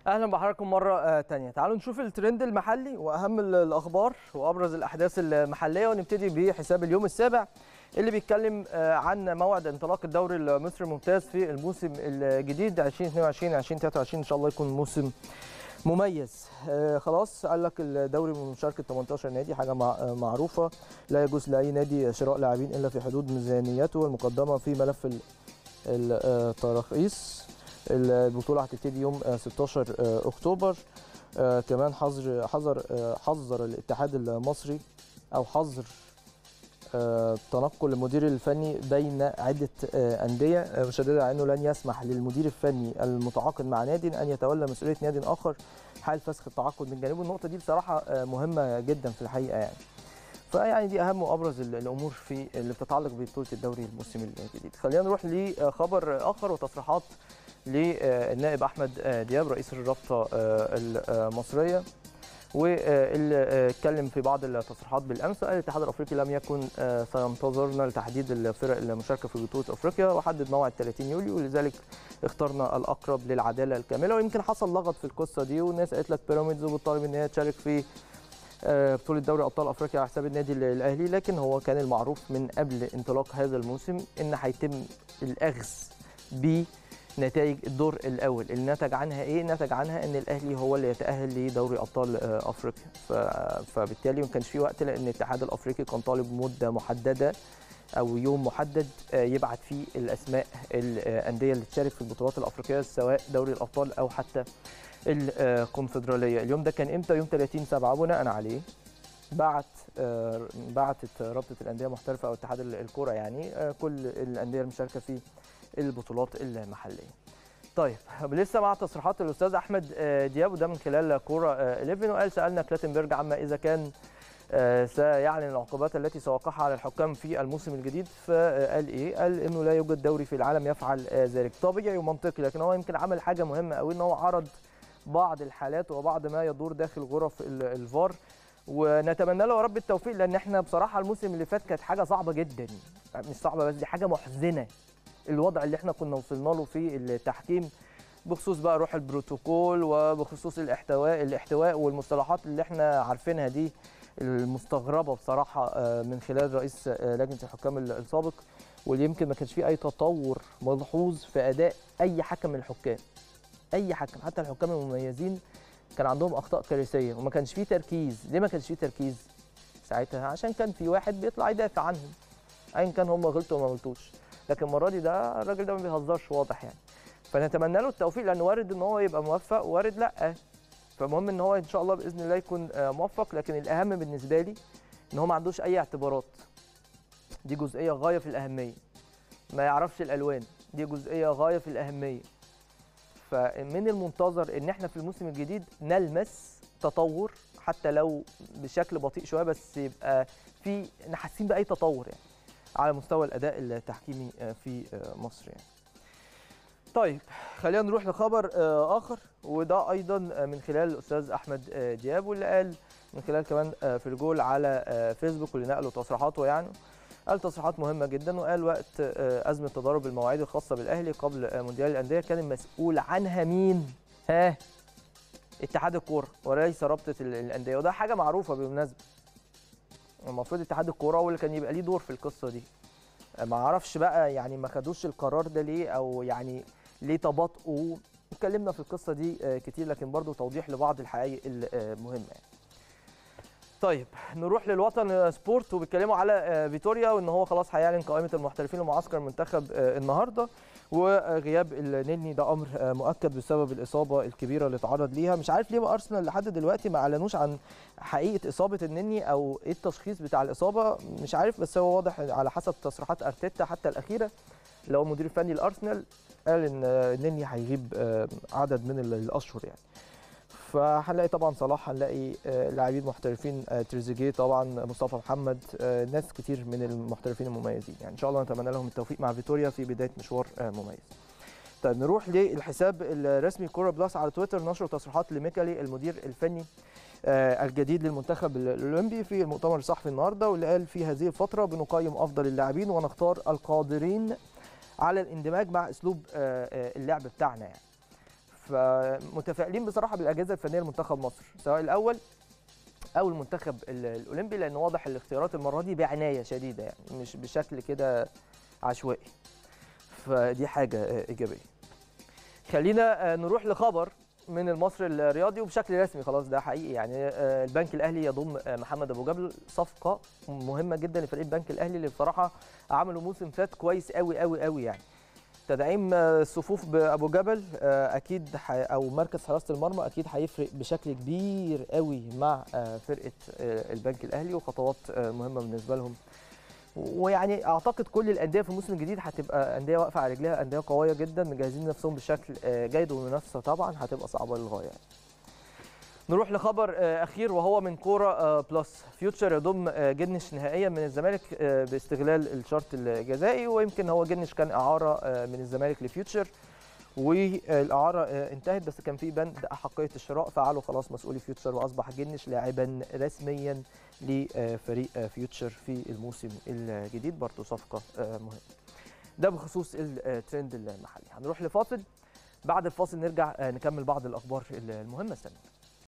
اهلا بحضراتكم مره تانية. تعالوا نشوف الترند المحلي واهم الاخبار وابرز الاحداث المحليه، ونبتدي بحساب اليوم السابع اللي بيتكلم عن موعد انطلاق الدوري المصري الممتاز في الموسم الجديد 2022 2023. ان شاء الله يكون موسم مميز. خلاص قال لك الدوري من مشاركه 18 نادي، حاجه معروفه. لا يجوز لاي نادي شراء لاعبين الا في حدود ميزانيته المقدمه في ملف التراخيص. البطوله هتبتدي يوم 16 اكتوبر. كمان حذر الاتحاد المصري او حظر تنقل المدير الفني بين عده انديه، مشددا على انه لن يسمح للمدير الفني المتعاقد مع نادي ان يتولى مسؤوليه نادي اخر حال فسخ التعاقد من جانبه. النقطه دي بصراحه مهمه جدا في الحقيقه يعني. فيعني دي اهم وابرز الامور في اللي بتتعلق ببطوله الدوري الموسم الجديد. خلينا نروح لخبر اخر وتصريحات للنائب احمد دياب رئيس الرابطه المصريه، واللي اتكلم في بعض التصريحات بالامس. قال الاتحاد الافريقي لم يكن سينتظرنا لتحديد الفرق المشاركه في بطوله افريقيا، وحدد موعد 30 يوليو، ولذلك اخترنا الاقرب للعداله الكامله. ويمكن حصل لغط في القصه دي، والناس قالت لك بيراميدز وبتطالب ان هي تشارك في بطوله دوري ابطال افريقيا على حساب النادي الاهلي، لكن هو كان المعروف من قبل انطلاق هذا الموسم ان هيتم الاخذ بنتائج الدور الاول. اللي نتج عنها ايه؟ نتج عنها ان الاهلي هو اللي يتاهل لدوري ابطال افريقيا. فبالتالي ما كانش في وقت، لان الاتحاد الافريقي كان طالب مده محدده او يوم محدد يبعت فيه الاسماء الانديه اللي تشارك في البطولات الافريقيه، سواء دوري الابطال او حتى الكونفدراليه. اليوم ده كان امتى؟ يوم 30/7. بناء عليه بعتت رابطه الانديه المحترفه او اتحاد الكره يعني كل الانديه المشاركه في البطولات المحليه. طيب لسه مع تصريحات الاستاذ احمد دياب، وده من خلال كوره 11، وقال سالنا كلاتنبرج عما اذا كان سيعلن العقوبات التي سيوقعها على الحكام في الموسم الجديد. فقال ايه؟ قال انه لا يوجد دوري في العالم يفعل ذلك. طبيعي ومنطقي، لكن هو يمكن عمل حاجه مهمه قوي، ان هو عرض بعض الحالات وبعض ما يدور داخل غرف الفار، ونتمنى له يا رب التوفيق، لان احنا بصراحه الموسم اللي فات كانت حاجه صعبه جدا. مش صعبه بس، دي حاجه محزنه الوضع اللي احنا كنا وصلنا له في التحكيم، بخصوص بقى روح البروتوكول وبخصوص الاحتواء والمصطلحات اللي احنا عارفينها دي المستغربه بصراحه من خلال رئيس لجنه الحكام السابق، واللي يمكن ما كانش فيه اي تطور ملحوظ في اداء اي حكم من الحكام. اي حكم، حتى الحكام المميزين كان عندهم اخطاء كارثيه وما كانش فيه تركيز. ليه ما كانش فيه تركيز ساعتها؟ عشان كان في واحد بيطلع يدافع عنهم ايا كان هم غلطوا وما غلطوش. لكن المره دي ده الراجل ده ما بيهزرش واضح يعني. فنتمنى له التوفيق، لان وارد ان هو يبقى موفق وارد لا. فمهم ان هو ان شاء الله باذن الله يكون موفق، لكن الاهم بالنسبه لي ان هو ما عندوش اي اعتبارات. دي جزئيه غايه في الاهميه. ما يعرفش الالوان، دي جزئيه غايه في الاهميه. فمن المنتظر ان احنا في الموسم الجديد نلمس تطور، حتى لو بشكل بطيء شويه، بس يبقى في حاسين باي تطور يعني على مستوى الاداء التحكيمي في مصر يعني. طيب خلينا نروح لخبر اخر، وده ايضا من خلال الاستاذ احمد دياب، واللي قال من خلال كمان في الجول على فيسبوك، واللي نقلوا تصريحاته يعني. قال تصريحات مهمه جدا، وقال وقت ازمه تضارب المواعيد الخاصه بالاهلي قبل مونديال الانديه كان المسؤول عنها مين؟ اتحاد الكوره وليس رابطه الانديه، وده حاجه معروفه بالمناسبه. المفروض اتحاد الكوره هو اللي كان يبقى ليه دور في القصه دي. ما اعرفش بقى يعني ما خدوش القرار ده ليه، او يعني ليه تباطؤوا. اتكلمنا في القصه دي كتير، لكن برضو توضيح لبعض الحقائق المهمه يعني. طيب نروح للوطن سبورت، وبيتكلموا على فيتوريا، وان هو خلاص هيعلن قائمه المحترفين لمعسكر المنتخب النهارده، وغياب النني ده امر مؤكد بسبب الاصابه الكبيره اللي تعرض ليها. مش عارف ليه بقى ارسنال لحد دلوقتي ما اعلنوش عن حقيقه اصابه النني او ايه التشخيص بتاع الاصابه، مش عارف. بس هو واضح على حسب تصريحات ارتيتا حتى الاخيره اللي هو مدير الفني الارسنال، قال ان النني هيغيب عدد من الاشهر يعني. فهنلاقي طبعا صلاح، هنلاقي لاعبين محترفين، تريزيجيه طبعا، مصطفى محمد، ناس كتير من المحترفين المميزين يعني. ان شاء الله نتمنى لهم التوفيق مع فيتوريا في بدايه مشوار مميز. طيب نروح للحساب الرسمي كوره بلس على تويتر، نشر تصريحات لميكالي المدير الفني الجديد للمنتخب الاولمبي في المؤتمر الصحفي النهارده، واللي قال في هذه الفتره بنقيم افضل اللاعبين ونختار القادرين على الاندماج مع اسلوب اللعب بتاعنا يعني. فمتفائلين بصراحه بالاجهزه الفنيه لمنتخب مصر، سواء الاول او المنتخب الاولمبي، لان واضح الاختيارات المره دي بعنايه شديده يعني مش بشكل كده عشوائي، فدي حاجه ايجابيه. خلينا نروح لخبر من المصري الرياضي وبشكل رسمي خلاص ده حقيقي يعني. البنك الاهلي يضم محمد ابو جبل، صفقه مهمه جدا لفريق البنك الاهلي اللي بصراحه عملوا موسم فات كويس قوي قوي قوي يعني. تدعيم الصفوف بابو جبل اكيد او مركز حراسه المرمى اكيد هيفرق بشكل كبير قوي مع فرقه البنك الاهلي، وخطوات مهمه بالنسبه لهم. ويعني اعتقد كل الانديه في الموسم الجديد هتبقى انديه واقفه على رجليها، انديه قويه جدا مجهزين نفسهم بشكل جيد، والمنافسه طبعا هتبقى صعبه للغايه يعني. نروح لخبر اخير وهو من كوره بلس. فيوتشر يضم جنش نهائيا من الزمالك باستغلال الشرط الجزائي، ويمكن هو جنش كان اعاره من الزمالك لفيوتشر، والاعاره انتهت بس كان في بند احقيه الشراء، فعلوا خلاص مسؤولي فيوتشر واصبح جنش لاعبا رسميا لفريق فيوتشر في الموسم الجديد، برضه صفقه مهمه. ده بخصوص الترند المحلي. هنروح لفاصل، بعد الفاصل نرجع نكمل بعض الاخبار المهمه. استنوا.